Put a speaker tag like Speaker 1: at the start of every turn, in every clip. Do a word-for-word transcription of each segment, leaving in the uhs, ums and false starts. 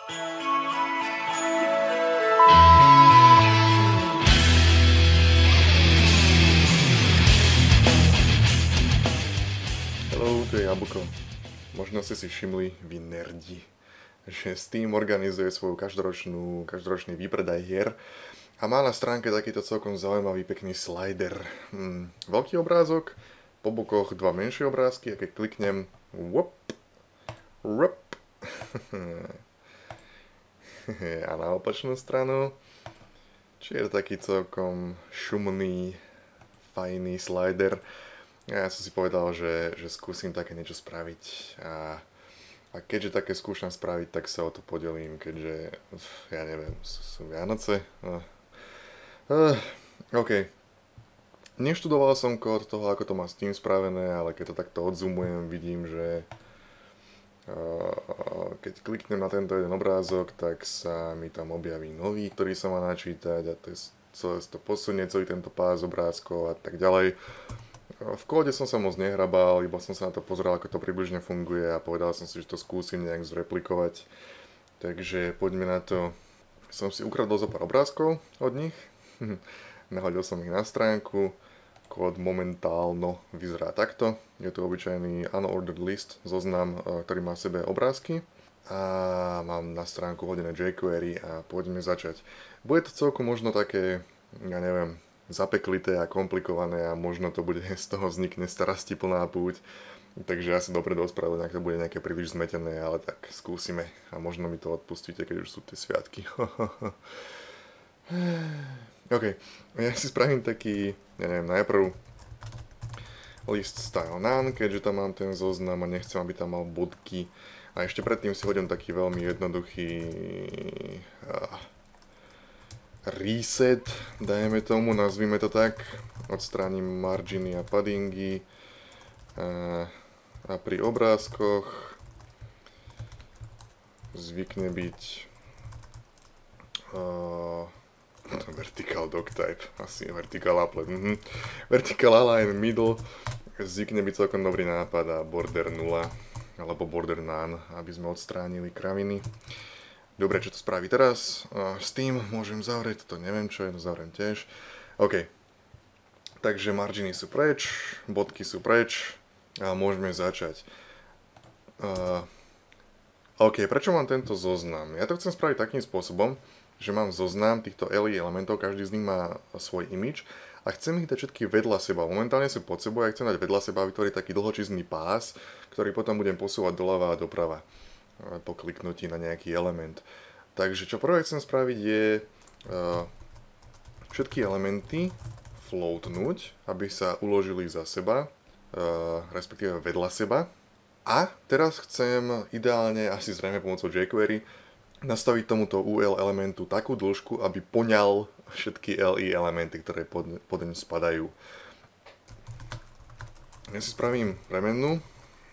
Speaker 1: Hello, tu je Jablko. Možno ste si všimli, vy nerdi, že Steam organizuje svoju každoročnú, každoročný výpredaj hier a má na stránke takýto celkom zaujímavý pekný slider. Hm, veľký obrázok, po bokoch dva menšie obrázky a keď kliknem, whoop, whoop, a na opačnú stranu, či je taký celkom šumný, fajný slider. Ja som si povedal, že, že skúsim také niečo spraviť a, a keďže také skúšam spraviť, tak sa o to podelím, keďže, ja neviem, sú, sú Vianoce. Uh, uh, OK. Neštudoval som kód toho, ako to má Steam spravené, ale keď to takto odzoomujem, vidím, že uh, keď kliknem na tento jeden obrázok, tak sa mi tam objaví nový, ktorý sa má načítať a to, je, celé to posunie, celý tento pás obrázkov a tak ďalej. V kóde som sa moc nehrabal, iba som sa na to pozrel, ako to približne funguje a povedal som si, že to skúsim nejak zreplikovať. Takže poďme na to. Som si ukradol zo pár obrázkov od nich, nahodil som ich na stránku, kód momentálno vyzerá takto. Je to obyčajný unordered list, zoznam, ktorý má v sebe obrázky. A mám na stránku hodené jQuery a poďme začať. Bude to celkom možno také, ja neviem, zapeklité a komplikované a možno to bude, z toho vznikne strastiplná púť. Takže ja sa dopredu ospravedlňujem, ak to bude nejaké príliš zmetené, ale tak skúsime a možno mi to odpustíte, keď už sú tie sviatky. OK, ja si spravím taký, ja neviem, najprv list style none, keďže tam mám ten zoznam a nechcem, aby tam mal bodky. A ešte predtým si hodím taký veľmi jednoduchý reset, dajme tomu, nazvime to tak, odstránim marginy a paddingy a, a pri obrázkoch zvykne byť uh, vertical doctype, asi vertical applet, mm-hmm. vertical align middle zvykne byť celkom dobrý nápad a border nula alebo border none, aby sme odstránili kraviny. Dobre, čo to spraví teraz? Steam môžem zavrieť, to neviem čo je, to zavriem tiež. OK. Takže marginy sú preč, bodky sú preč a môžeme začať. Uh, OK, prečo mám tento zoznam? Ja to chcem spraviť takým spôsobom, že mám zoznam týchto el í elementov, každý z nich má svoj image a chcem ich dať všetky vedľa seba. Momentálne sú pod sebou a ja chcem dať vedľa seba a vytvoriť taký dlhočízny pás, ktorý potom budem posúvať doľava a doprava po kliknutí na nejaký element. Takže čo prvé chcem spraviť je uh, všetky elementy floatnúť, aby sa uložili za seba, uh, respektíve vedľa seba. A teraz chcem ideálne, asi zrejme pomocou jQuery, nastaviť tomuto ú el elementu takú dĺžku, aby poňal všetky el í elementy, ktoré pod, pod ňu spadajú. Ja si spravím premennú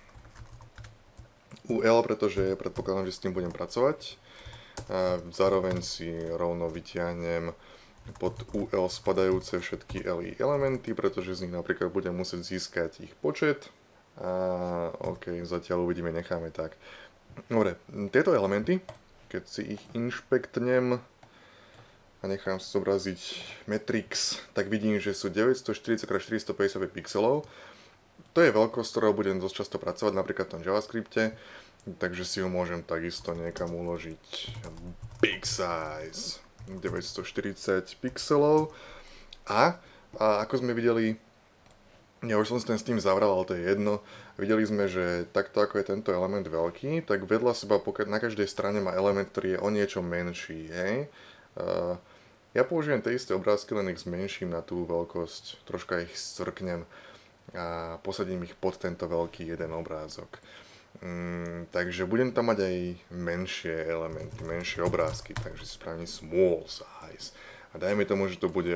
Speaker 1: ú el, pretože predpokladám, že s tým budem pracovať. A zároveň si rovno vytiahnem pod ú el spadajúce všetky el í elementy, pretože z nich napríklad budem musieť získať ich počet. A OK, zatiaľ uvidíme, necháme tak. Dobre, tieto elementy, keď si ich inšpektnem a nechám si zobraziť matrix, tak vidím, že sú deväťstoštyridsať krát štyristopäťdesiatpäť pixelov. To je veľkosť, ktorou budem dosť často pracovať, napríklad v tom JavaScripte, takže si ho môžem takisto niekam uložiť. Big size, deväťstoštyridsať pixelov. A, a ako sme videli, ja už som si ten s tým zavral, ale to je jedno, videli sme, že takto ako je tento element veľký, tak vedľa seba na každej strane má element, ktorý je o niečo menší, hej. Uh, ja použijem tie isté obrázky, len ich zmenším na tú veľkosť, troška ich scvrknem a posadím ich pod tento veľký jeden obrázok. Mm, takže budem tam mať aj menšie elementy, menšie obrázky, takže si spravím small size. A dajme tomu, že to bude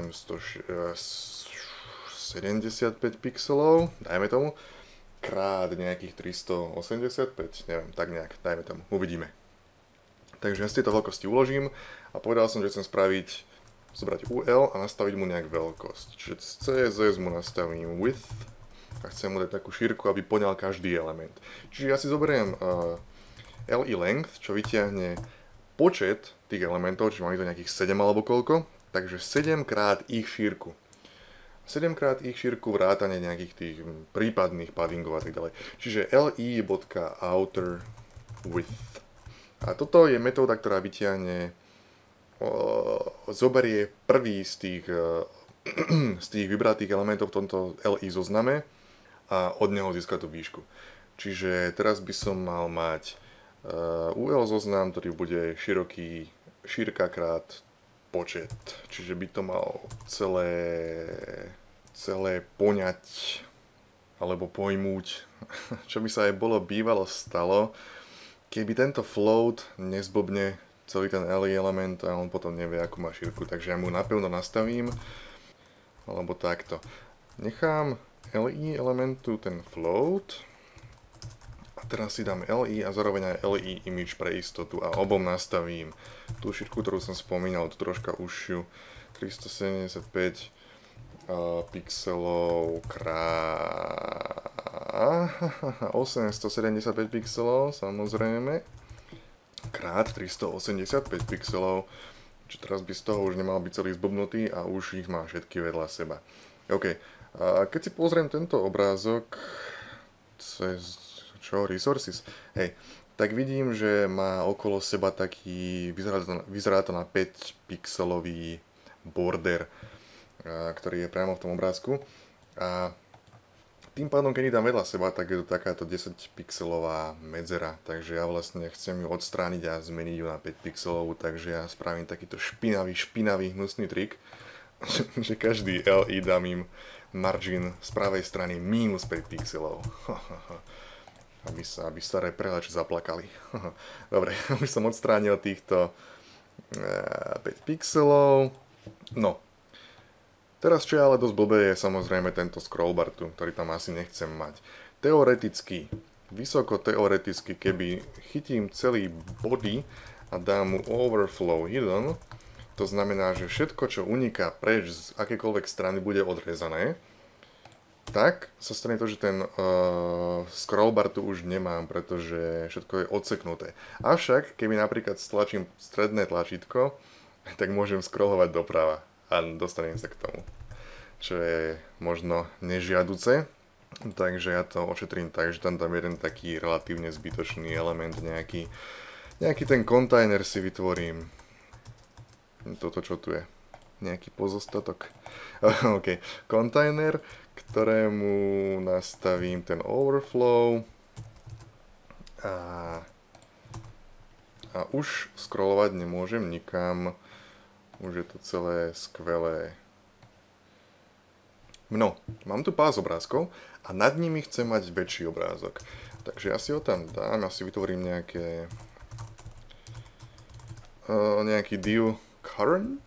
Speaker 1: osemstosedemdesiatpäť pixelov, dajme tomu, krát nejakých tristoosemdesiatpäť, neviem, tak nejak, dajme tomu, uvidíme. Takže ja si tieto veľkosti uložím a povedal som, že chcem spraviť zobrať ú el a nastaviť mu nejak veľkosť. Čiže z cé es es mu nastavím width a chcem mu dať takú šírku, aby poňal každý element. Čiže ja si zoberiem uh, el i length, čo vyťahne počet tých elementov, čiže máme to nejakých sedem alebo koľko, takže sedem krát ich šírku. sedem krát ich šírku vrátane nejakých tých prípadných paddingov a tak ďalej. Čiže li.outer width. A toto je metóda, ktorá vyťahne, o, zoberie prvý z tých, z tých vybratých elementov v tomto li zozname a od neho získa tú výšku. Čiže teraz by som mal mať uh, ul zoznam, ktorý bude široký, šírka krát počet. Čiže by to mal celé, celé poňať alebo pojmúť, čo by sa aj bolo bývalo stalo, keby tento float nezblbne celý ten li element a on potom nevie, akú má šírku. Takže ja mu napevno nastavím, alebo takto. Nechám li elementu ten float a teraz si dám li a zároveň aj li image pre istotu a obom nastavím tú šírku, ktorú som spomínal, tú troška užšiu, tristosedemdesiatpäť uh, pixelov krát osemstosedemdesiatpäť pixelov, samozrejme, krát tristoosemdesiatpäť pixelov, čiže teraz by z toho už nemal byť celý zblbnutý a už ich má všetky vedľa seba. OK, a keď si pozriem tento obrázok cez čo, resources, hej, tak vidím, že má okolo seba taký, vyzerá to, vyzerá to na päť pixelový border, ktorý je priamo v tom obrázku. A tým pádom, keď ich dám vedľa seba, tak je to takáto desať pixelová medzera, takže ja vlastne chcem ju odstrániť a zmeniť ju na päť pixelovú, takže ja spravím takýto špinavý, špinavý, hnusný trik, že každý li dám im margin z pravej strany minus päť pixelov. aby sa, aby staré prehľače zaplakali. Dobre, aby som odstránil týchto päť pixelov. No. Teraz, čo je ale dosť blbé, je samozrejme tento scrollbar tu, ktorý tam asi nechcem mať. Teoreticky, vysoko teoreticky, keby chytím celý body a dám mu overflow hidden, to znamená, že všetko, čo uniká preč z akékoľvek strany, bude odrezané, tak sa stane to, že ten uh, scrollbar tu už nemám, pretože všetko je odseknuté. Avšak, keby napríklad stlačím stredné tlačítko, tak môžem scrollovať doprava a dostanem sa k tomu, čo je možno nežiaduce. Takže ja to ošetrím tak, že tam dám jeden taký relatívne zbytočný element, nejaký, nejaký ten kontajner si vytvorím. Toto čo tu je? Nejaký pozostatok. OK, kontajner, ktorému nastavím ten overflow a, a už scrollovať nemôžem nikam. Už je to celé skvelé. No, mám tu pás obrázkov a nad nimi chcem mať väčší obrázok. Takže ja si ho tam dám, ja si vytvorím nejaké uh, nejaký div current,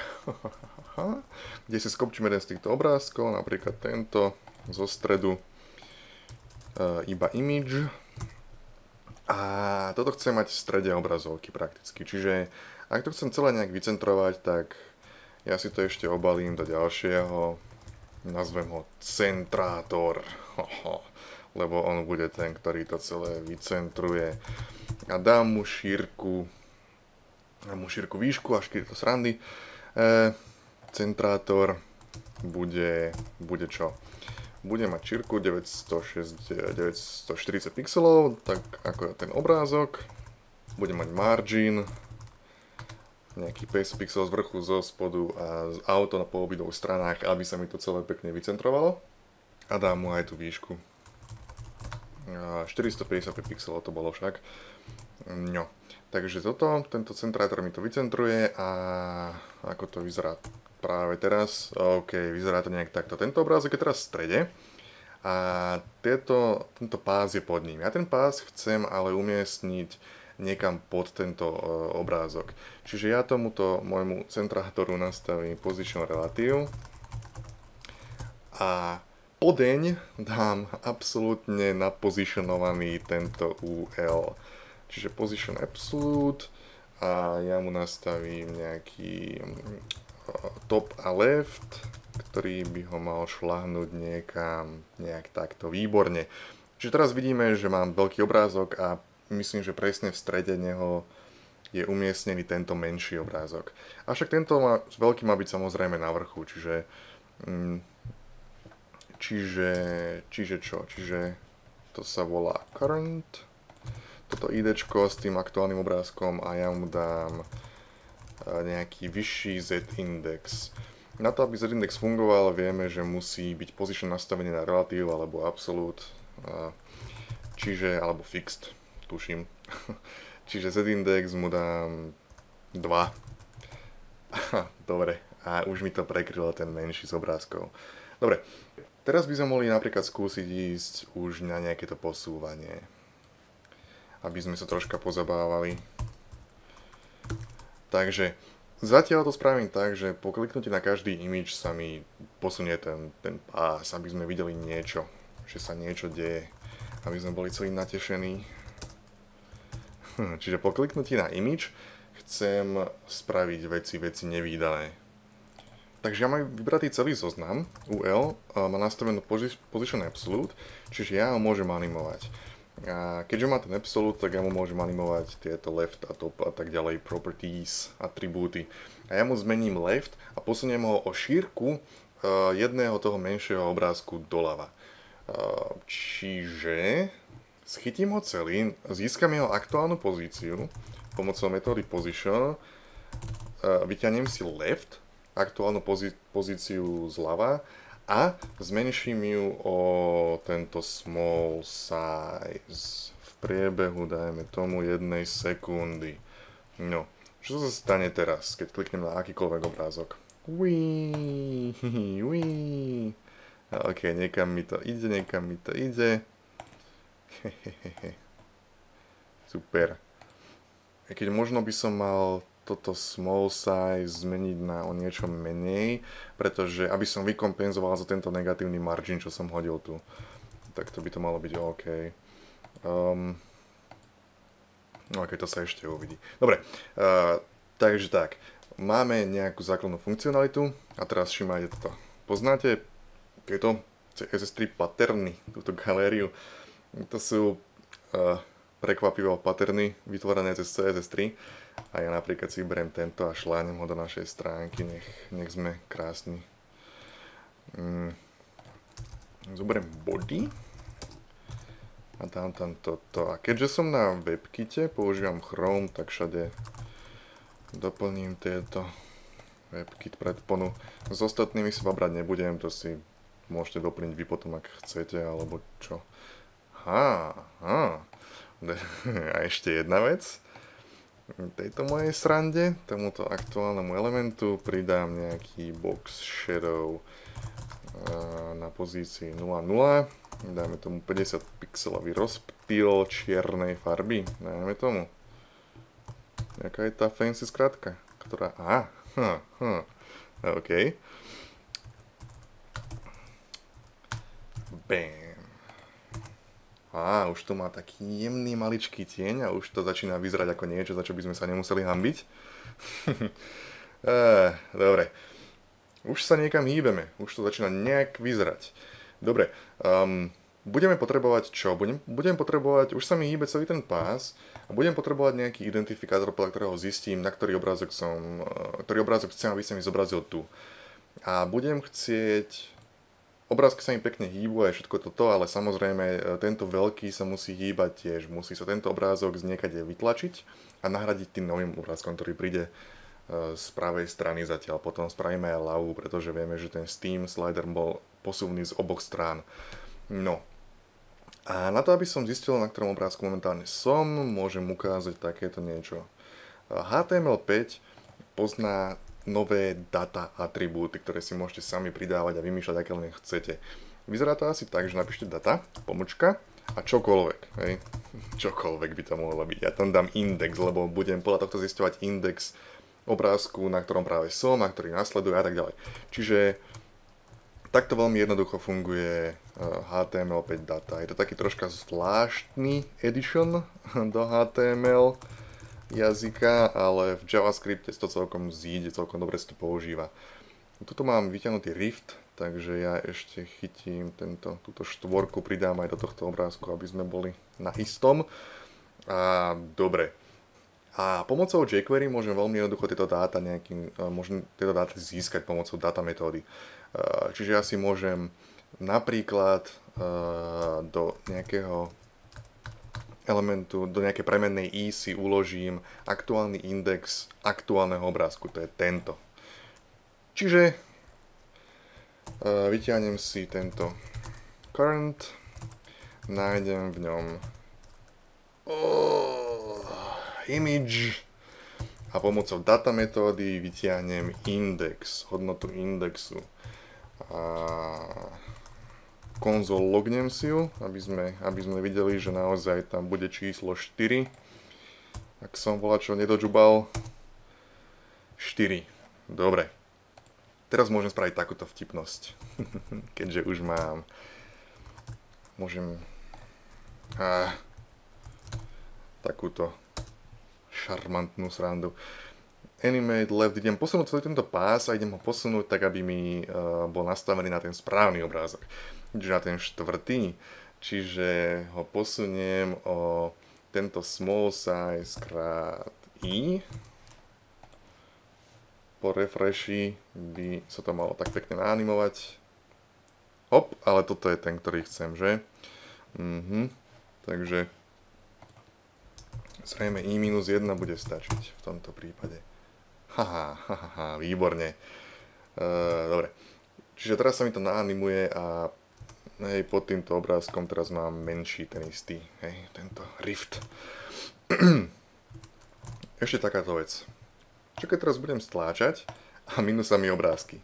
Speaker 1: kde si skopčím jeden z týchto obrázkov, napríklad tento zo stredu uh, iba image. A toto chcem mať v strede obrazovky prakticky, čiže ak to chcem celé nejak vycentrovať, tak ja si to ešte obalím do ďalšieho, nazvem ho centrátor, lebo on bude ten, ktorý to celé vycentruje. A dám mu šírku, dám mu šírku výšku, až keď to srandy. E, centrátor bude, bude čo? Bude mať šírku deväťstoštyridsať pixelov, tak ako je ten obrázok. Bude mať margin, nejaký päťdesiat pixelov z vrchu, zo spodu a z auto na po obidvoch stranách, aby sa mi to celé pekne vycentrovalo. A dám mu aj tú výšku. štyristopäťdesiatpäť pixelov to bolo však. No, takže toto, tento centrátor mi to vycentruje a ako to vyzerá práve teraz. OK, vyzerá to nejak takto. Tento obrázok je teraz v strede a tieto, tento pás je pod ním. Ja ten pás chcem ale umiestniť niekam pod tento uh, obrázok. Čiže ja tomuto môjmu centrátoru nastavím position relative a podeň dám absolútne napositionovaný tento ul. Čiže position absolute a ja mu nastavím nejaký uh, top a left, ktorý by ho mal šľahnúť niekam nejak takto výborne. Čiže teraz vidíme, že mám veľký obrázok a myslím, že presne v strede neho je umiestnený tento menší obrázok. Avšak tento má, veľký má byť samozrejme na vrchu, čiže, mm, čiže, čiže čo? Čiže to sa volá current, toto idečko s tým aktuálnym obrázkom a ja mu dám nejaký vyšší z-index. Na to, aby z-index fungoval, vieme, že musí byť position nastavený na relatív alebo absolút, čiže, alebo fixed, tuším. Čiže z-index mu dám dva. Dobre, a už mi to prekrylo ten menší z obrázkov. Dobre, teraz by sme mohli napríklad skúsiť ísť už na nejaké to posúvanie. Aby sme sa troška pozabávali. Takže zatiaľ to spravím tak, že po kliknutí na každý image sa mi posunie ten, ten pás, aby sme videli niečo, že sa niečo deje, aby sme boli celý natešení. Čiže po kliknutí na image chcem spraviť veci, veci nevídané. Takže ja mám vybratý celý zoznam U L, má nastavenú position absolute, čiže ja ho môžem animovať. A keďže má ten absolute, tak ja mu môžem animovať tieto left a top a tak ďalej, properties, atribúty. A ja mu zmením left a posuniem ho o šírku jedného toho menšieho obrázku doľava. Čiže schytím ho celý, získam jeho aktuálnu pozíciu pomocou metódy position, vyťahnem si left, aktuálnu pozí- pozíciu zľava a zmenším ju o tento small size v priebehu, dajme tomu, jednej sekundy. No, čo sa stane teraz, keď kliknem na akýkoľvek obrázok? Uí, uí. Ok, niekam mi to ide, niekam mi to ide. Super. Keď možno by som mal toto small size zmeniť na o niečo menej, pretože aby som vykompenzoval za tento negatívny margin, čo som hodil tu. Tak to by to malo byť OK. Um, no ok, to sa ešte uvidí. Dobre, uh, takže tak. Máme nejakú základnú funkcionalitu a teraz všimajte toto. Poznáte tieto C S S tri patterny, túto galériu? To sú uh, prekvapivé patterny vytvorené cez C S S tri a ja napríklad si beriem tento a šlánem ho do našej stránky, nech, nech sme krásni. Mm. Zoberiem body a dám tam toto. A keďže som na WebKite, používam Chrome, tak všade doplním tieto WebKit predponu. S ostatnými sa brať nebudem, to si môžete doplniť vy potom, ak chcete, alebo čo. Há, há. A ešte jedna vec. Tejto mojej srande, tomuto aktuálnemu elementu pridám nejaký box shadow na pozícii nula nula. Dáme tomu päťdesiat pixelový rozptyl čiernej farby. Dáme tomu. Jaká je tá fancy skratka? Ktorá... Aha, hm, hm. OK. Bam. Á, už to má taký jemný maličký tieň a už to začína vyzerať ako niečo, za čo by sme sa nemuseli hanbiť. Á, dobre. Už sa niekam hýbeme, už to začína nejak vyzerať. Dobre, um, budeme potrebovať čo? Budem, budem potrebovať, už sa mi hýbe celý ten pás a budem potrebovať nejaký identifikátor, podľa ktorého zistím, na ktorý obrázok som, ktorý obrázok chcem, aby sa mi zobrazil tu. A budem chcieť... Obrázky sa mi pekne hýbu aj všetko toto, ale samozrejme tento veľký sa musí hýbať tiež. Musí sa tento obrázok z niekade vytlačiť a nahradiť tým novým obrázkom, ktorý príde z pravej strany zatiaľ. Potom spravíme aj ľavú, pretože vieme, že ten Steam slider bol posuvný z oboch strán. No. A na to, aby som zistil, na ktorom obrázku momentálne som, môžem ukázať takéto niečo. H T M L päť pozná nové data atribúty, ktoré si môžete sami pridávať a vymýšľať, aké len chcete. Vyzerá to asi tak, že napíšte data, pomočka a čokoľvek. Hej. Čokoľvek by to mohlo byť. Ja tam dám index, lebo budem podľa tohto zisťovať index obrázku, na ktorom práve som, a ktorý nasleduje a tak ďalej. Čiže takto veľmi jednoducho funguje H T M L päť data. Je to taký troška zvláštny edition do H T M L jazyka, ale v JavaScripte to celkom zíde, celkom dobre sa to používa. Tuto mám vyťahnutý rift, takže ja ešte chytím tento, túto štvorku, pridám aj do tohto obrázku, aby sme boli na istom. A dobre. A pomocou jQuery môžem veľmi jednoducho tieto dáta nejakým, môžem tieto dáta získať pomocou data metódy. Čiže ja si môžem napríklad do nejakého elementu, do nejakej premennej i si uložím aktuálny index aktuálneho obrázku, to je tento. Čiže vyťahnem si tento current, nájdem v ňom oh, image a pomocou data metódy vyťahnem index, hodnotu indexu. A konzol lognem si ju, aby sme, aby sme videli, že naozaj tam bude číslo štyri. Ak som volačo nedožubal, štyri. Dobre. Teraz môžem spraviť takúto vtipnosť. Keďže už mám... Môžem... Ah, takúto šarmantnú srandu. Animate left, idem posunúť celý tento pás a idem ho posunúť tak, aby mi uh, bol nastavený na ten správny obrázok. Čiže na ten štvrtý. Čiže ho posuniem o tento small size krát i. Po refreshi by sa to malo tak pekne naanimovať. Hop, ale toto je ten, ktorý chcem, že? Mhm. Takže zrejme i minus jedna bude stačiť v tomto prípade. Haha, haha, výborne. E, dobre. Čiže teraz sa mi to naanimuje a hej, pod týmto obrázkom teraz mám menší ten istý, hej, tento rift. Ešte takáto vec. Čo keď teraz budem stláčať a minú sa mi obrázky?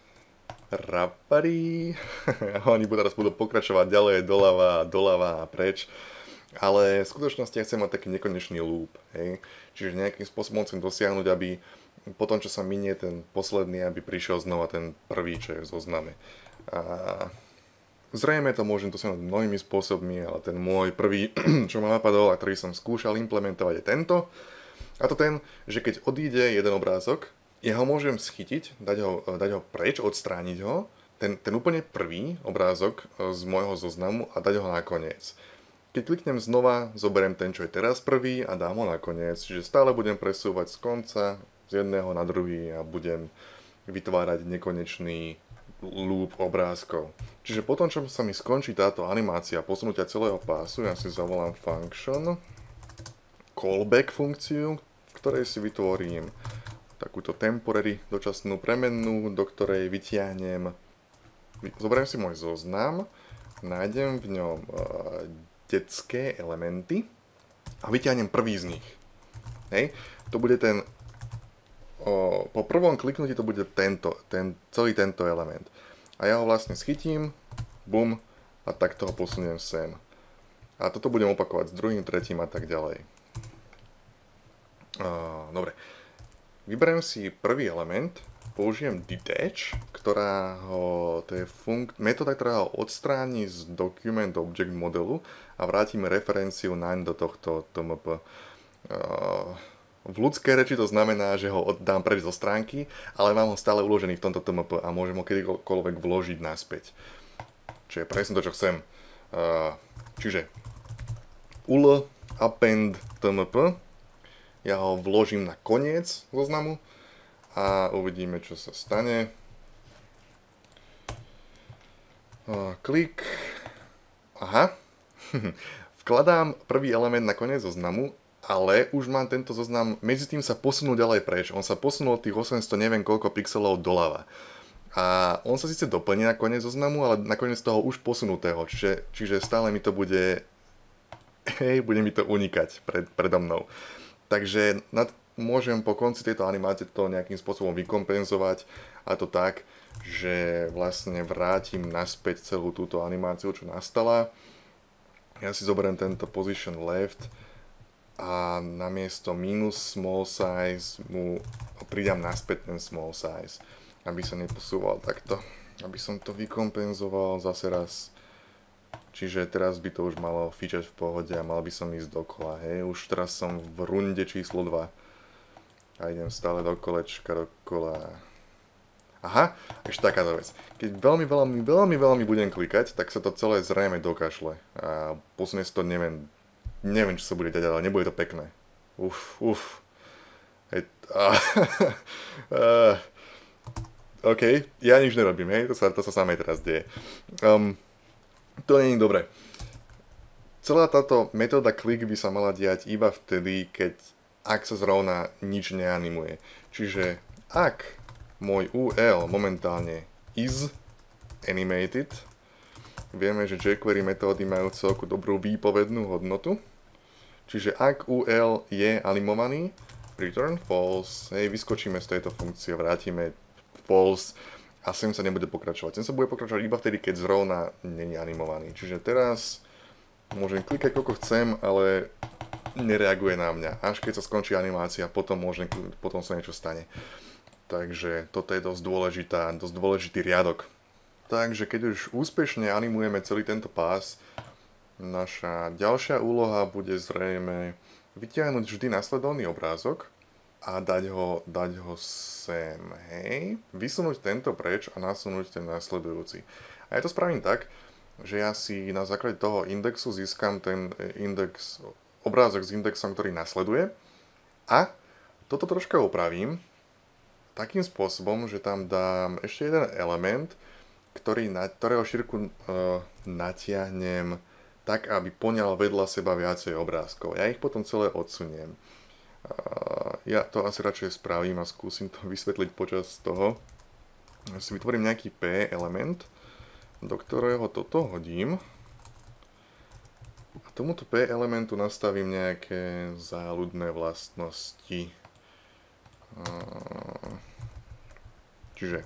Speaker 1: Raparí. Oni teraz budú pokračovať ďalej, doľava, doľava a preč. Ale v skutočnosti ja chcem mať taký nekonečný loop, hej. Čiže nejakým spôsobom chcem dosiahnuť, aby po tom, čo sa minie ten posledný, aby prišiel znova ten prvý, čo je v zozname. A zrejme to môžem dosiahnuť mnohými spôsobmi, ale ten môj prvý, čo ma napadol a ktorý som skúšal implementovať, je tento. A to ten, že keď odíde jeden obrázok, ja ho môžem schytiť, dať ho, dať ho preč, odstrániť ho, ten, ten úplne prvý obrázok z môjho zoznamu a dať ho nakoniec. Keď kliknem znova, zoberiem ten, čo je teraz prvý a dám ho nakoniec, čiže stále budem presúvať z konca, z jedného na druhý a budem vytvárať nekonečný loop obrázkov. Čiže potom, čo sa mi skončí táto animácia posunutia celého pásu, ja si zavolám function, callback funkciu, v ktorej si vytvorím takúto temporary dočasnú premennú, do ktorej vytiahnem, zoberiem si môj zoznam, nájdem v ňom detské elementy a vyťahnem prvý z nich. Hej. To bude ten, o, po prvom kliknutí to bude tento, ten, celý tento element. A ja ho vlastne schytím, bum, a takto ho posuniem sem. A toto budem opakovať s druhým, tretím a tak ďalej. O, dobre. Vyberiem si prvý element, použijem detach, ktorá ho, to je funk, metóda, ktorá ho odstráni z document object modelu a vrátime referenciu naň do tohto T M P. V ľudskej reči to znamená, že ho oddám preč zo stránky, ale mám ho stále uložený v tomto T M P a môžem ho kedykoľvek vložiť naspäť. Čo je presne to, čo chcem. Čiže ul append T M P, ja ho vložím na koniec zoznamu a uvidíme, čo sa stane. Klik. Aha. Vkladám prvý element na koniec zoznamu, ale už mám tento zoznam, medzi tým sa posunul ďalej preč. On sa posunul tých osemsto neviem koľko pixelov doľava. A on sa síce doplní na koniec zoznamu, ale nakoniec toho už posunutého. Čiže, čiže stále mi to bude... Hej, bude mi to unikať pred, predo mnou. Takže nad, môžem po konci tejto animácie to nejakým spôsobom vykompenzovať, a to tak, že vlastne vrátim naspäť celú túto animáciu, čo nastala. Ja si zoberiem tento position left a namiesto minus small size mu pridám naspäť ten small size, aby sa neposúval takto, aby som to vykompenzoval zase raz. Čiže teraz by to už malo fičať v pohode a mal by som ísť dokola, hej. Už teraz som v runde číslo dva a idem stále do kolečka, dokola. Aha, ešte takáto vec. Keď veľmi, veľmi, veľmi, veľmi budem klikať, tak sa to celé zrejme dokašle a posunie sa to, neviem, neviem, čo sa bude dať, ale nebude to pekné. Uf, uf. Hej, a, uh, OK, ja nič nerobím, hej, to sa, to sa samé teraz deje. Um, to nie je dobré. Celá táto metóda click by sa mala diať iba vtedy, keď ak sa zrovna nič neanimuje. Čiže ak môj ú el momentálne is animated, vieme, že jQuery metódy majú celku dobrú výpovednú hodnotu. Čiže ak ú el je animovaný, return false, hej, vyskočíme z tejto funkcie, vrátime false a sem sa nebude pokračovať. Sem sa bude pokračovať iba vtedy, keď zrovna není animovaný. Čiže teraz môžem klikať, koľko chcem, ale nereaguje na mňa. Až keď sa skončí animácia, potom, môžem, potom sa niečo stane. Takže toto je dosť dôležitá, dosť dôležitý riadok. Takže keď už úspešne animujeme celý tento pás, naša ďalšia úloha bude zrejme vytiahnuť vždy nasledovný obrázok a dať ho, dať ho sem, hej. Vysunúť tento preč a nasunúť ten nasledujúci. A ja to spravím tak, že ja si na základe toho indexu získam ten index, obrázok s indexom, ktorý nasleduje a toto troška opravím takým spôsobom, že tam dám ešte jeden element, ktorý, na, ktorého šírku uh, natiahnem tak, aby poňal vedľa seba viacej obrázkov. Ja ich potom celé odsuniem. Uh, ja to asi radšej spravím a skúsim to vysvetliť počas toho. Ja si vytvorím nejaký P element, do ktorého toto hodím. A tomuto P elementu nastavím nejaké záľudné vlastnosti. Uh, čiže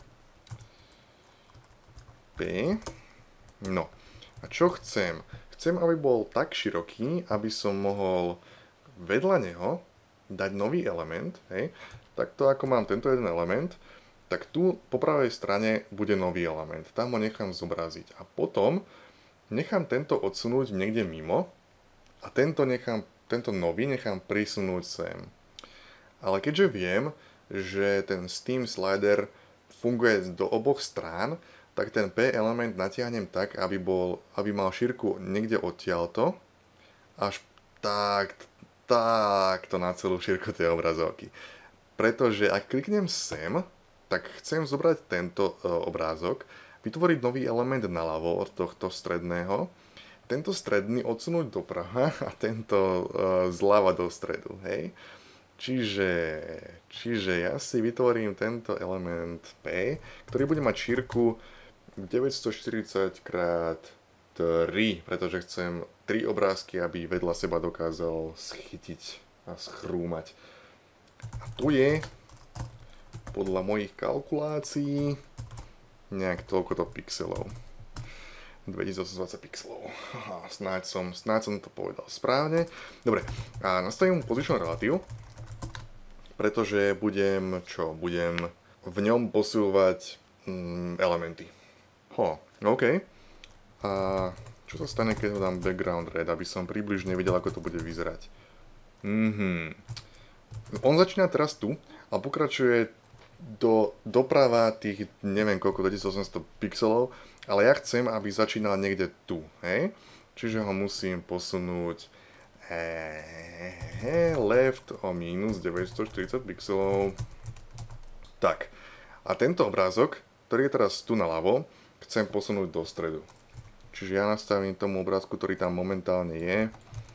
Speaker 1: P. No. A čo chcem? Chcem, aby bol tak široký, aby som mohol vedľa neho dať nový element, hej. Takto ako mám tento jeden element, tak tu po pravej strane bude nový element. Tam ho nechám zobraziť. A potom nechám tento odsunúť niekde mimo a tento, nechám, tento nový nechám prisunúť sem. Ale keďže viem, že ten Steam slider funguje do oboch strán, tak ten P element natiahnem tak, aby, bol, aby mal šírku niekde odtiaľto, až tak, takto na celú šírku tej obrazovky. Pretože ak kliknem sem, tak chcem zobrať tento e, obrázok, vytvoriť nový element naľavo od tohto stredného, tento stredný odsunúť doprava a tento e, zľava do stredu, hej. Čiže, čiže ja si vytvorím tento element P, ktorý bude mať šírku deväťstoštyridsať krát tri, pretože chcem tri obrázky, aby vedľa seba dokázal schytiť a schrúmať. A tu je, podľa mojich kalkulácií, nejak toľkoto pixelov. dvetisícosemdvadsať pixelov. Aha, snáď som, snáď som to povedal správne. Dobre, a nastavím position relative, pretože budem, čo, budem v ňom posúvať mm, elementy. Ho, OK. A čo sa stane, keď ho dám background red, aby som približne videl, ako to bude vyzerať. Mhm. On začína teraz tu a pokračuje do doprava tých, neviem koľko, dvetisícosemsto pixelov, ale ja chcem, aby začínal niekde tu, hej? Čiže ho musím posunúť eh, left o minus deväťstoštyridsať pixelov. Tak. A tento obrázok, ktorý je teraz tu naľavo, chcem posunúť do stredu. Čiže ja nastavím tomu obrázku, ktorý tam momentálne je.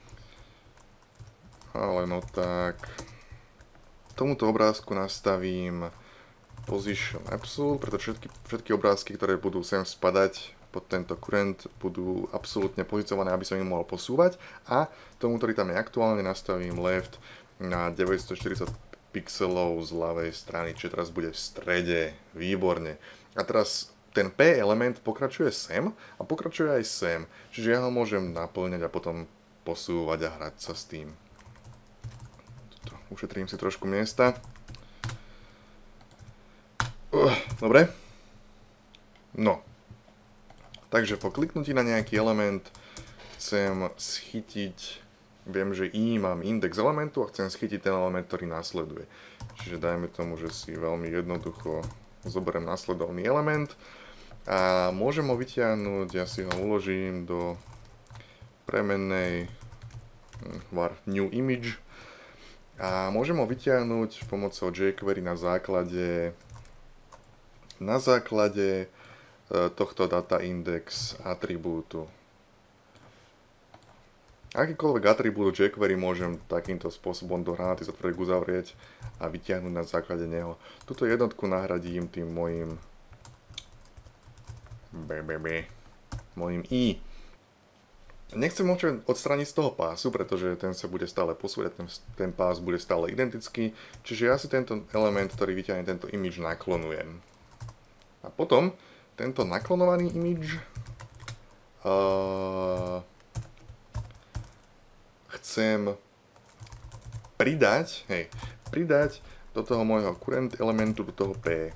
Speaker 1: Ale no tak. Tomuto obrázku nastavím position absolute, pretože všetky, všetky obrázky, ktoré budú sem spadať pod tento current, budú absolútne pozíciované, aby som ich mohol posúvať. A tomu, ktorý tam je aktuálne, nastavím left na deväťstoštyridsať pixelov z ľavej strany, čiže teraz bude v strede. Výborne. A teraz ten P element pokračuje sem a pokračuje aj sem. Čiže ja ho môžem naplňať a potom posúvať a hrať sa s tým. Tuto, ušetrím si trošku miesta. Uh, dobre. No. Takže po kliknutí na nejaký element chcem schytiť, viem, že I mám index elementu a chcem schytiť ten element, ktorý následuje. Čiže dajme tomu, že si veľmi jednoducho zoberiem následovný element a môžem ho vytiahnuť, ja si ho uložím do premennej var new image a môžem ho vytiahnuť pomocou jQuery na základe na základe tohto data index atribútu. Akýkoľvek atribút jQuery môžem takýmto spôsobom do hranatý zatvoriek uzavrieť a vytiahnuť na základe neho. Tuto jednotku nahradím tým mojim bb, mojim i. Nechcem ho odstrániť z toho pásu, pretože ten sa bude stále posúvať, ten, ten pás bude stále identický, čiže ja si tento element, ktorý vyťahne tento image, naklonujem. A potom tento naklonovaný image uh, chcem pridať, hej, pridať do toho môjho current elementu, do toho P.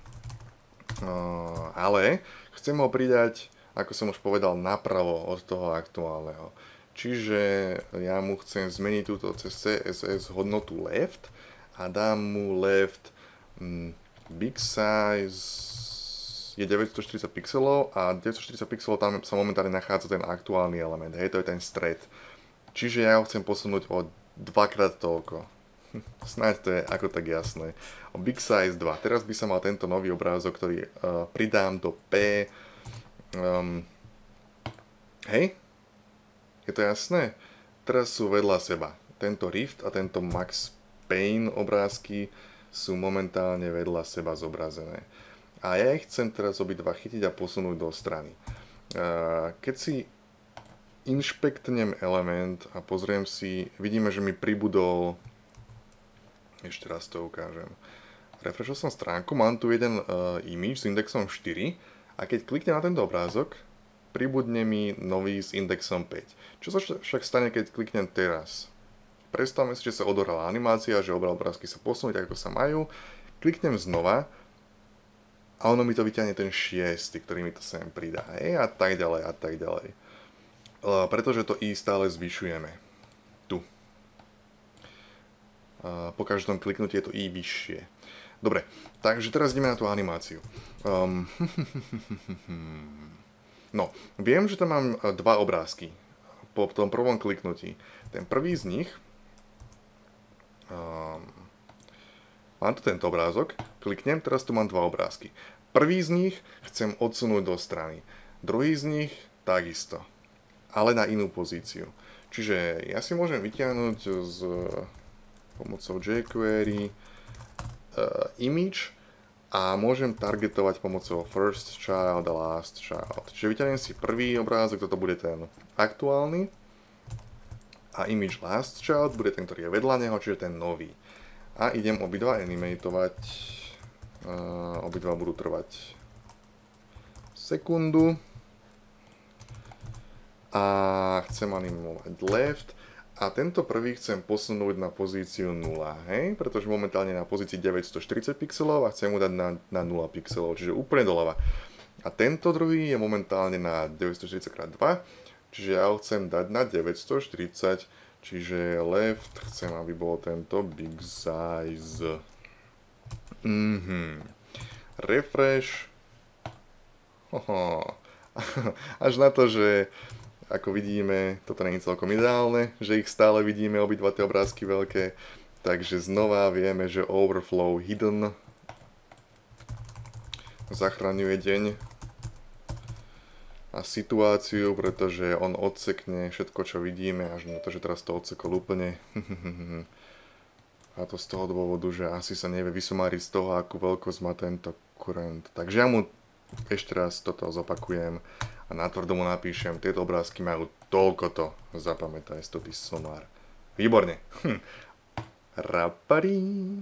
Speaker 1: Uh, ale chcem ho pridať, ako som už povedal, napravo od toho aktuálneho. Čiže ja mu chcem zmeniť túto cez C S S hodnotu left a dám mu left mm, big size je deväťstoštyridsať pixelov a deväťstoštyridsať pixelov tam sa momentálne nachádza ten aktuálny element, hej, to je ten stred. Čiže ja ho chcem posunúť o dvakrát toľko. Snáď to je ako tak jasné. O big size dva. Teraz by sa mal tento nový obrázok, ktorý uh, pridám do P. Um, hej? Je to jasné? Teraz sú vedľa seba. Tento Rift a tento Max Payne obrázky sú momentálne vedľa seba zobrazené. A ja ich chcem teraz obidva chytiť a posunúť do strany. Uh, keď si inšpektnem element a pozriem si, vidíme, že mi pribudol, ešte raz to ukážem, refreshol som stránku, mám tu jeden uh, image s indexom štyri a keď kliknem na tento obrázok, pribudne mi nový s indexom päť. Čo sa však stane, keď kliknem teraz? Predstavme si, že sa odohrala animácia, že oba obrázky sa posunú tak, ako sa majú, kliknem znova a ono mi to vyťahne ten šiestý, ktorý mi to sem pridá, hej, a tak ďalej, a tak ďalej. Pretože to i stále zvyšujeme. Tu. Po každom kliknutí je to i vyššie. Dobre, takže teraz ideme na tú animáciu. Um, no, viem, že tam mám dva obrázky po tom prvom kliknutí. Ten prvý z nich, um, mám tu tento obrázok, kliknem, teraz tu mám dva obrázky. Prvý z nich chcem odsunúť do strany, druhý z nich takisto, ale na inú pozíciu. Čiže ja si môžem vyťahnuť s pomocou jQuery uh, image a môžem targetovať pomocou first child a last child. Čiže vyťahnem si prvý obrázok, toto bude ten aktuálny a image last child bude ten, ktorý je vedľa neho, čiže ten nový. A idem obidva animatovať. Uh, obidva budú trvať sekundu. A chcem animovať left a tento prvý chcem posunúť na pozíciu nula, hej? Pretože momentálne je na pozícii deväťstoštyridsať pixelov a chcem mu dať na, na nula pixelov, čiže úplne doľava. A tento druhý je momentálne na deväťstoštyridsať krát dva, čiže ja ho chcem dať na deväťstoštyridsať, čiže left chcem, aby bol tento big size. Mhm. Refresh. Hoho. Až na to, že ako vidíme, toto nie je celkom ideálne, že ich stále vidíme obidva tie obrázky veľké, takže znova vieme, že overflow hidden zachraňuje deň a situáciu, pretože on odsekne všetko, čo vidíme, až na to, že teraz to odsekol úplne. A to z toho dôvodu, že asi sa nevie vysumáriť z toho, akú veľkosť má tento current. Takže ja mu ešte raz toto zopakujem a natvrdo mu napíšem, tieto obrázky majú toľkoto, zapamätaj si to, ty somár. Výborne. Hm. Raparí.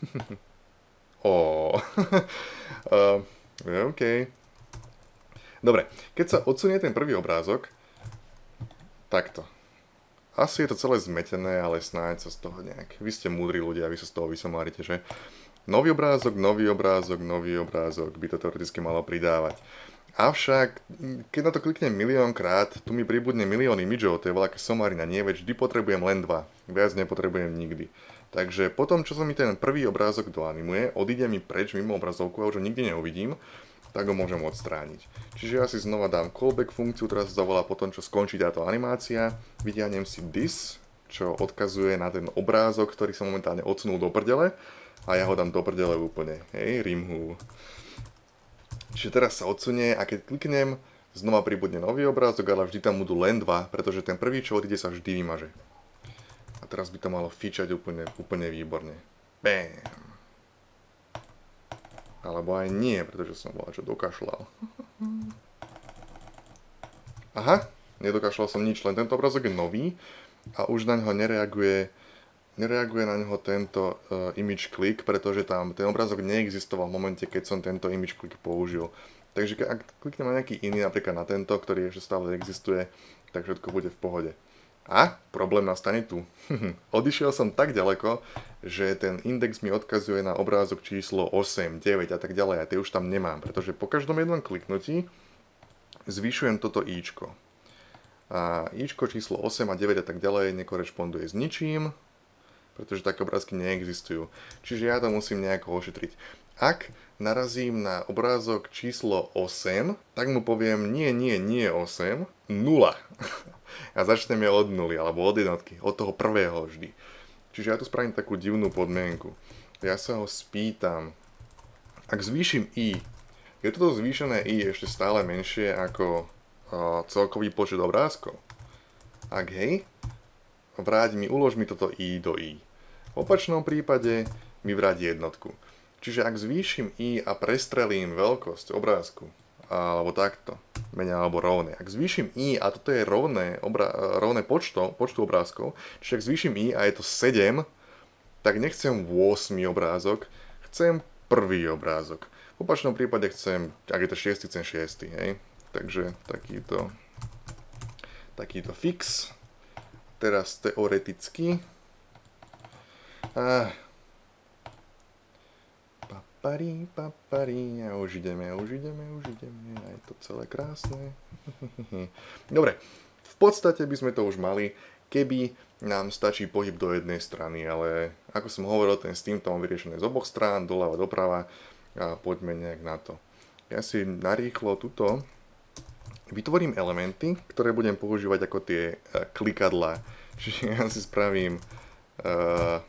Speaker 1: Ó. uh, OK. Dobre, keď sa odsunie ten prvý obrázok, takto. Asi je to celé zmetené, ale snáď sa z toho nejak. Vy ste múdri ľudia, vy sa z toho vysomárite, že? Nový obrázok, nový obrázok, nový obrázok by to teoreticky malo pridávať. Avšak, keď na to kliknem miliónkrát, tu mi pribudne milión imidžov, to je veľká somarina, nie, veď vždy potrebujem len dva, viac nepotrebujem nikdy. Takže potom, čo sa mi ten prvý obrázok doanimuje, odíde mi preč mimo obrazovku a už ho nikdy neuvidím, tak ho môžem odstrániť. Čiže ja si znova dám callback funkciu, ktorá sa zavolá potom, čo skončí táto animácia, vyťahnem si this čo odkazuje na ten obrázok, ktorý sa momentálne odsunul do prdele a ja ho dám do prdele úplne, hej, remove. Čiže teraz sa odsunie a keď kliknem, znova pribudne nový obrázok, ale vždy tam budú len dva, pretože ten prvý, čo odíde, sa vždy vymaže. A teraz by to malo fičať úplne, úplne výborne. Bam. Alebo aj nie, pretože som bola čo dokašľal. Aha, nedokašľal som nič, len tento obrázok je nový a už na ňo nereaguje, nereaguje na ňo tento uh, image click, pretože tam ten obrázok neexistoval v momente, keď som tento image click použil. Takže ak kliknem na nejaký iný, napríklad na tento, ktorý ešte stále existuje, tak všetko bude v pohode. A problém nastane tu. Odišiel som tak ďaleko, že ten index mi odkazuje na obrázok číslo osem, deväť a tak ďalej a tie už tam nemám, pretože po každom jednom kliknutí zvyšujem toto íčko. A íčko číslo osem a deväť a tak ďalej nekorešponduje s ničím, pretože také obrázky neexistujú. Čiže ja to musím nejako ošetriť. Ak narazím na obrázok číslo osem, tak mu poviem nie, nie, nie osem, nula. A začneme od nuly, alebo od jednotky, od toho prvého vždy. Čiže ja tu spravím takú divnú podmienku. Ja sa ho spýtam, ak zvýšim i, je toto zvýšené i ešte stále menšie ako uh, celkový počet obrázkov? Ak hej, vráť mi, ulož mi toto i do i. V opačnom prípade mi vráť jednotku. Čiže ak zvýšim i a prestrelím veľkosť obrázku, alebo takto, menej alebo rovné. Ak zvýšim i a toto je rovné, obra- rovné počto, počtu obrázkov, čiže ak zvýšim i a je to sedem, tak nechcem ôsmy obrázok, chcem prvý obrázok. V opačnom prípade chcem, ak je to šesť, chcem šesť, hej. Takže takýto, takýto fix. Teraz teoreticky. Ah. Papari, papari, a už ideme, už ideme, už ideme, a je to celé krásne. Dobre, v podstate by sme to už mali, keby nám stačí pohyb do jednej strany, ale ako som hovoril, ten Steam to mám vyriešené z oboch strán, doľava, doprava, a poďme nejak na to. Ja si narýchlo tuto vytvorím elementy, ktoré budem používať ako tie uh, klikadlá. Čiže ja si spravím uh,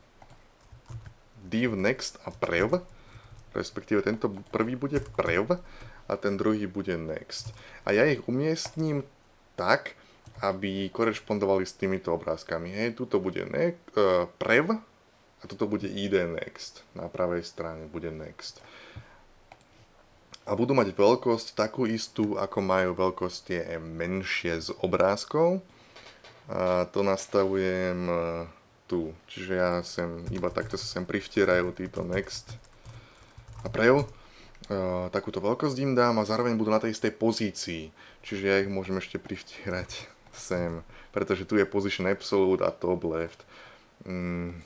Speaker 1: div next a prev, respektíve tento prvý bude prev a ten druhý bude next. A ja ich umiestním tak, aby korešpondovali s týmito obrázkami. Hej, tuto bude ne- uh, prev a toto bude id next. Na pravej strane bude next. A budú mať veľkosť takú istú, ako majú veľkosť tie menšie z obrázkov. A to nastavujem uh, tu. Čiže ja sem, iba takto sa sem privtierajú títo next a prev. Uh, takúto veľkosť im dám a zároveň budú na tej istej pozícii. Čiže ja ich môžem ešte privtierať sem, pretože tu je position absolute a top left. Mm.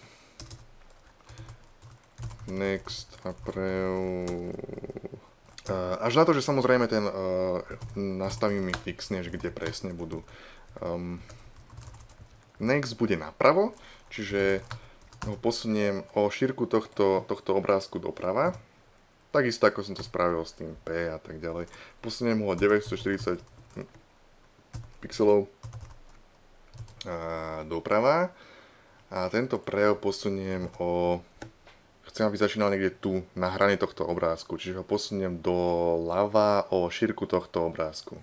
Speaker 1: Next a prev. Uh, až na to, že samozrejme ten uh, nastavím mi fixne, že kde presne budú. Um, next bude napravo, čiže ho posuniem o šírku tohto, tohto obrázku doprava. Takisto ako som to spravil s tým P a tak ďalej. Posuniem ho o deväťstoštyridsať pixelov a doprava. A tento prejav posuniem o... Chcem, aby začínal niekde tu, na hrane tohto obrázku. Čiže ho posuniem do ľava o šírku tohto obrázku.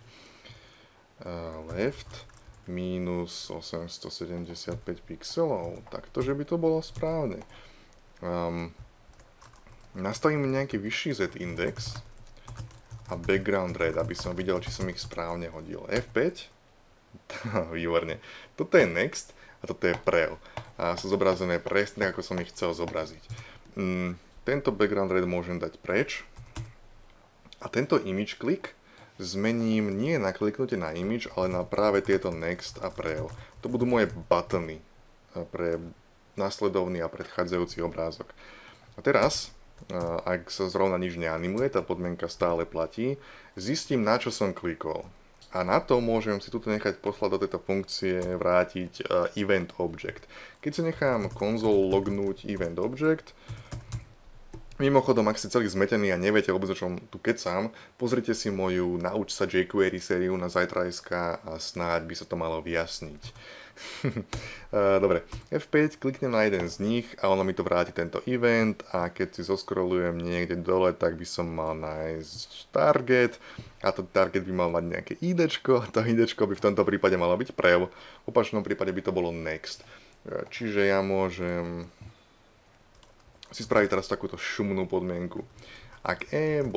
Speaker 1: Left minus osemstosedemdesiatpäť pixelov. Takto, že by to bolo správne. Um, nastavím nejaký vyšší z-index a background red, aby som videl, či som ich správne hodil. ef päť. Výborne. Toto je next a toto je prev. A sú zobrazené presne, ako som ich chcel zobraziť. Mm, tento background red môžem dať preč. A tento image click zmením nie na kliknutie na image, ale na práve tieto next a prev. To budú moje buttony pre následovný a predchádzajúci obrázok. A teraz, ak sa zrovna nič neanimuje, tá podmienka stále platí, zistím, na čo som klikol. A na to môžem si tuto nechať poslať do tejto funkcie vrátiť event object. Keď si nechám konzol lognúť event object, mimochodom, ak ste celý zmetený a neviete vôbec, o čom tu kecam, pozrite si moju Nauč sa jQuery sériu na Zajtra bodka es ká a snáď by sa to malo vyjasniť. Dobre, ef päť, kliknem na jeden z nich a ono mi to vráti tento event a keď si zoskrolujem niekde dole, tak by som mal nájsť target a to target by mal mať nejaké idečko, to idečko by v tomto prípade malo byť prev, v opačnom prípade by to bolo next. Čiže ja môžem si spraviť teraz takúto šumnú podmienku. Ak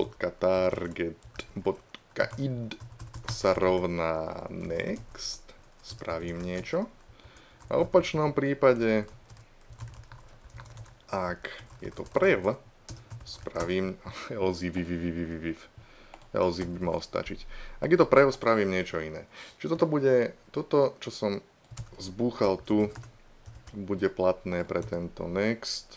Speaker 1: e.target.id sa rovná next, spravím niečo. A v opačnom prípade, ak je to prev, spravím else if, if, if, if, if. else if by mal stačiť. Ak je to prev, spravím niečo iné. Čiže toto bude, toto, čo som zbúchal tu, bude platné pre tento next.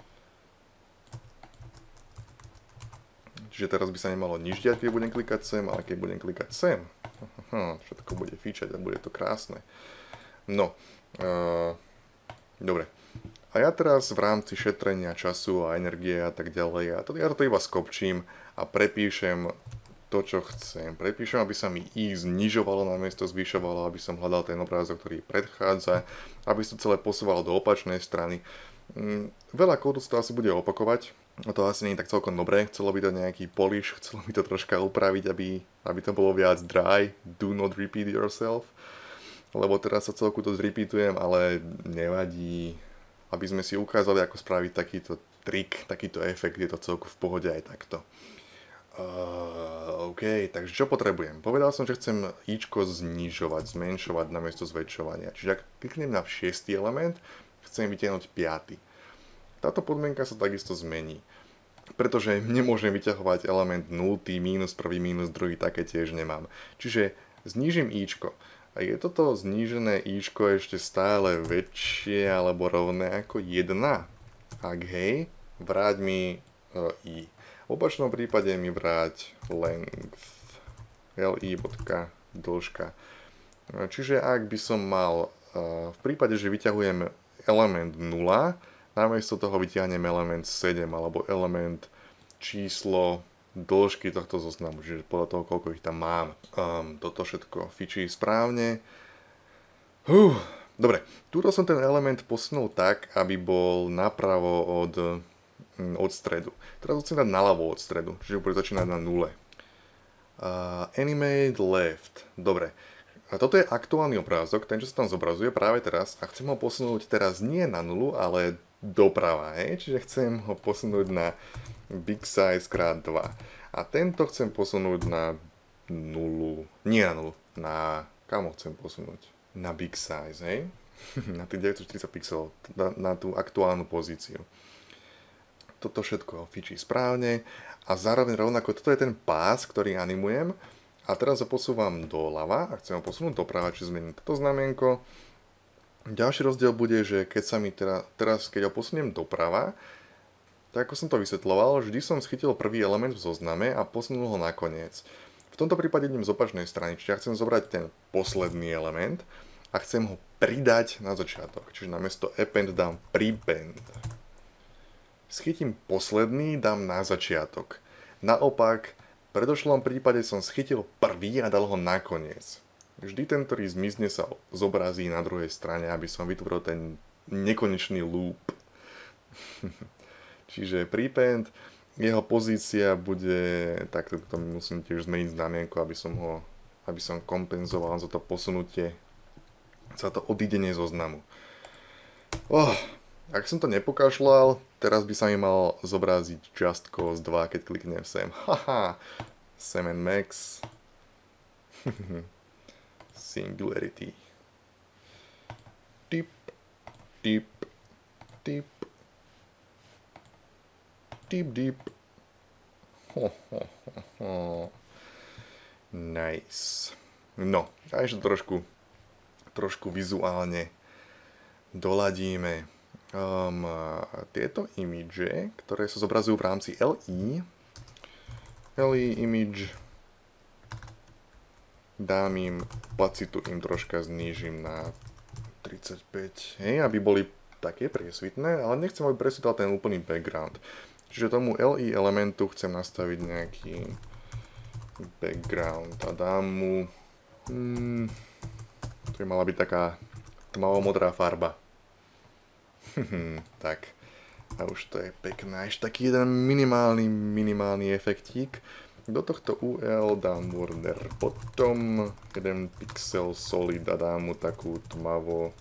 Speaker 1: Čiže teraz by sa nemalo nič diať, keď budem klikať sem, ale keď budem klikať sem, všetko bude fičať a bude to krásne. No, uh, dobre. A ja teraz v rámci šetrenia času a energie a tak ďalej, ja to, ja to iba skopčím a prepíšem to, čo chcem. Prepíšem, aby sa mi i znižovalo namiesto zvyšovalo, aby som hľadal ten obrázok, ktorý predchádza, aby sa to celé posúvalo do opačnej strany. Mm, veľa kódu sa to asi bude opakovať, a to asi nie je tak celkom dobré, chcelo by to nejaký polish, chcelo by to troška upraviť, aby, aby to bolo viac dry, do not repeat yourself. Lebo teraz sa celku to zrepeatujem, ale nevadí, aby sme si ukázali, ako spraviť takýto trik, takýto efekt, je to celku v pohode aj takto. Uh, OK, takže čo potrebujem? Povedal som, že chcem ičko znižovať, zmenšovať namiesto zväčšovania. Čiže ak kliknem na šiestý element, chcem vytiahnuť piaty. Táto podmienka sa takisto zmení, pretože nemôžem vyťahovať element nultý, mínus prvý, mínus druhý, také tiež nemám. Čiže znížim ičko. A je toto znížené ičko ešte stále väčšie alebo rovné ako jedna? Ak hej, vráť mi uh, i. V opačnom prípade mi vráť length, li bodka dĺžka. Čiže ak by som mal, uh, v prípade, že vyťahujem element nula, namiesto toho vyťahnem element sedem alebo element číslo dĺžky tohto zoznamu, čiže podľa toho, koľko ich tam mám. Um, toto všetko fičí správne. Uh, dobre, túto som ten element posunul tak, aby bol napravo od, od stredu. Teraz chcem dať naľavo od stredu, čiže bude začínať na nule. Uh, animate left. Dobre. A toto je aktuálny obrázok, ten, čo sa tam zobrazuje práve teraz a chcem ho posunúť teraz nie na nulu, ale doprava, hej? Čiže chcem ho posunúť na big size krát dva. A tento chcem posunúť na nulu, nie na nulu, na, kam ho chcem posunúť? Na big size, hej? Na tých deväťstoštyridsať pixelov, na, na tú aktuálnu pozíciu. Toto všetko fičí správne a zároveň rovnako, toto je ten pás, ktorý animujem a teraz ho posúvam doľava a chcem ho posunúť doprava, čiže zmením toto znamienko. Ďalší rozdiel bude, že keď sa mi teraz, teraz keď ho posuniem doprava, tak ako som to vysvetľoval, vždy som schytil prvý element v zozname a posunul ho nakoniec. V tomto prípade idem z opačnej strany, čiže ja chcem zobrať ten posledný element a chcem ho pridať na začiatok. Čiže namiesto append dám prepend. Schytím posledný, dám na začiatok. Naopak, v predošlom prípade som schytil prvý a dal ho nakoniec. Vždy ten, ktorý zmizne, sa zobrazí na druhej strane, aby som vytvoril ten nekonečný loop. Čiže prepend, jeho pozícia bude, takto to musím tiež zmeniť znamienko, aby som ho, aby som kompenzoval za to posunutie, za to odídenie zoznamu. Oh, ak som to nepokašľal, teraz by sa mi mal zobraziť just cause dva, keď kliknem sem. Haha, sem and max. Singularity. Tip, tip, tip. Tip, tip. Ho, ho, ho, ho. Nice. No, a ešte trošku, trošku vizuálne doladíme um, tieto imidže, ktoré sa zobrazujú v rámci li. li image. Dám im opacitu, im troška znížim na tridsaťpäť, hej, aby boli také priesvitné, ale nechcem, aby presvital ten úplný background. Čiže tomu li elementu chcem nastaviť nejaký background a dám mu, hmm, to je mala byť taká tmavomodrá farba. Tak. A už to je pekné. Ešte taký jeden minimálny, minimálny efektík. Do tohto ú el dám border. Potom jeden pixel solid a dám mu takú tmavo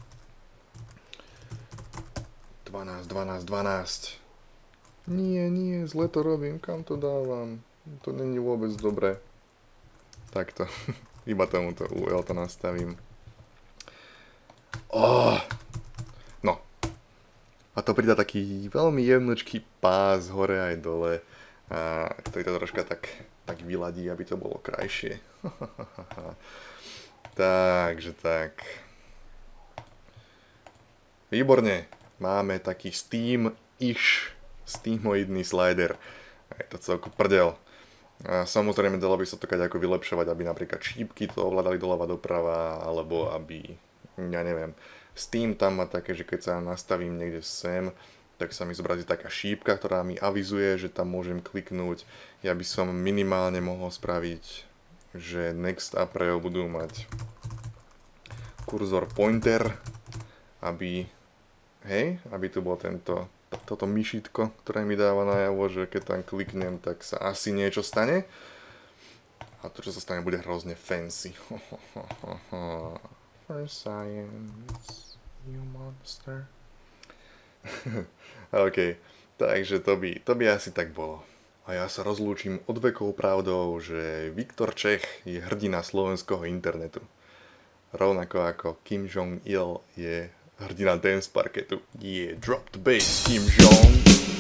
Speaker 1: dvanásť, dvanásť, dvanásť. Nie, nie, zle to robím. Kam to dávam? To není vôbec dobré. Takto. Iba tomuto ú el to nastavím. Oh. No. A to pridá taký veľmi jemnočký pás hore aj dole. A ktorý to troška tak, tak vyladí, aby to bolo krajšie. Takže tak. Výborne. Máme taký Steam-ish, Steamoidný slider. Je to celkom prdel. A samozrejme, dalo by sa to ako vylepšovať, aby napríklad šípky to ovládali doľava doprava, alebo aby, ja neviem, Steam tam má také, že keď sa nastavím niekde sem, tak sa mi zobrazí taká šípka, ktorá mi avizuje, že tam môžem kliknúť. Ja by som minimálne mohol spraviť, že Next a Preo budú mať kurzor pointer, aby, hej, aby tu bol tento toto myšítko, ktoré mi dáva najavo, že keď tam kliknem, tak sa asi niečo stane. A to, čo sa stane, bude hrozne fancy. For science, you monster. OK, takže to by, to by asi tak bolo. A ja sa rozlúčim odvekou pravdou, že Viktor Čech je hrdina slovenského internetu. Rovnako ako Kim Jong-il je hrdina dance parketu. Yeah, drop the bass, Kim Jong.